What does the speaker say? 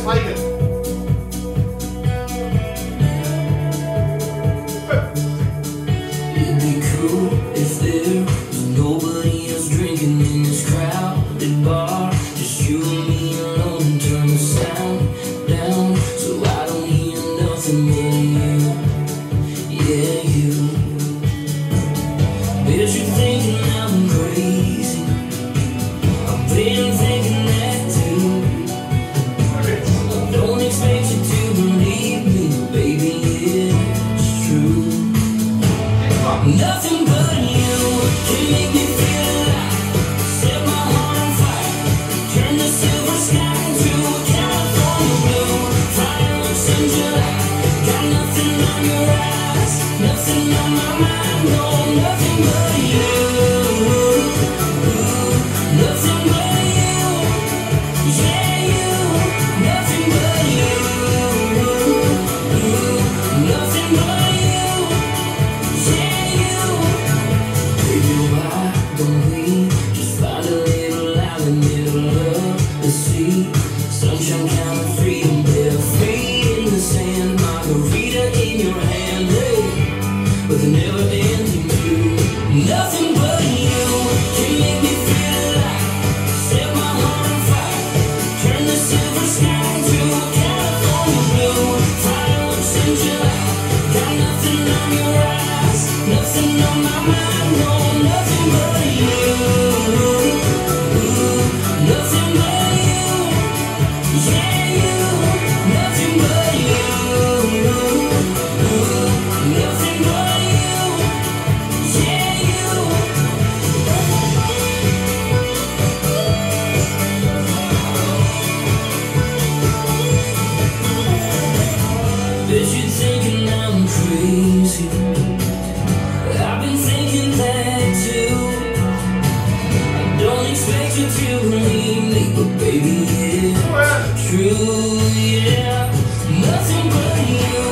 weigern. It'd be cool if there was nobody else drinking in this crowded bar. Just you and me alone and turn the sound down so I don't hear nothing but you. Yeah, you. Bet you're thinking I'm crazy. I've been thinking that too. I don't expect you to believe me, but baby, it's true. Nothing but you can make me feel alive. Set my heart on fire. Turn the silver sky into a California blue. Fireworks in July. Got nothing on your eyes, nothing on my mind. No, nothing but you. Nothing but you. Yeah, you. Nothing but you. Nothing but you. Yeah, you. Baby, why don't we just find a little island in the middle of the sea? Sunshine, kind of freedom, bare feet in the sand, margarita in your hand, hey, with a never-ending view. Nothing but you can make me feel alive. Set my heart on fire. Turn the silver sky into a California blue. Fireworks in July. Got nothing on your eyes, nothing on my mind. No, nothing but you. Nothing but you. Yeah, you. Nothing but you. Nothing but you. Yeah, you. Bet you're thinking I'm crazy. I've been thinking that too. I don't expect you to believe me, but baby, it's true, yeah. Nothing but you.